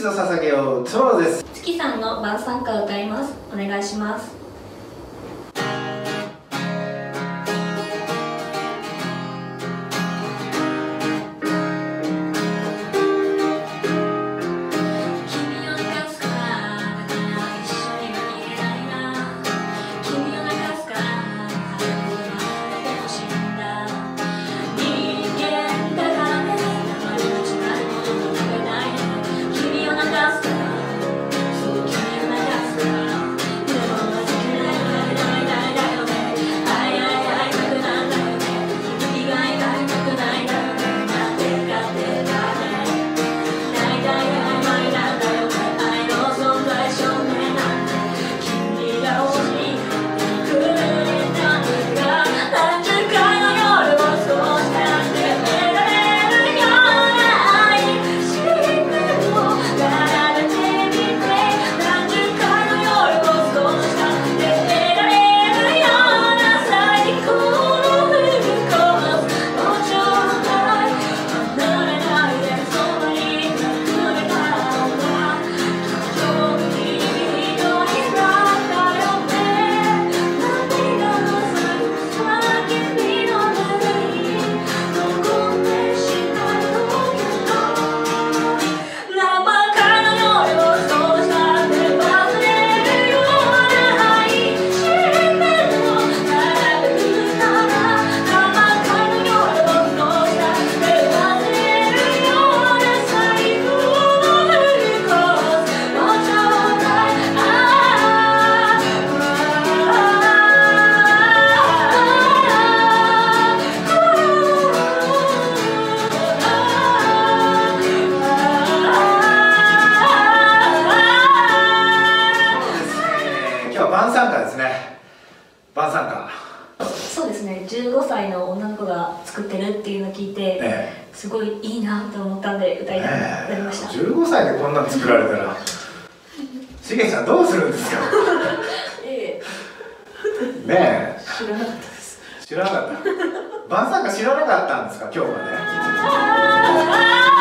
を捧げようソロです。 月さんの晩餐歌を歌います。お願いします。 晩餐歌ですね。晩餐歌。 そうですね。15歳の女の子が作ってるっていうのを聞いて、すごいいいなと思ったんで歌いたくなりました。 15歳でこんなの作られたら、しげちゃんどうするんですか。 ねえ。 知らなかったです。 知らなかった。晩餐歌知らなかったんですか今日まで。